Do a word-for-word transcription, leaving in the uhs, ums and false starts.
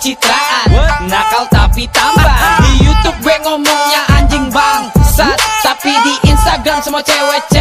pencitraan, nakal tapi tampan. Di YouTube gue ngomongnya anjing bangsat, tapi di Instagram semua cewek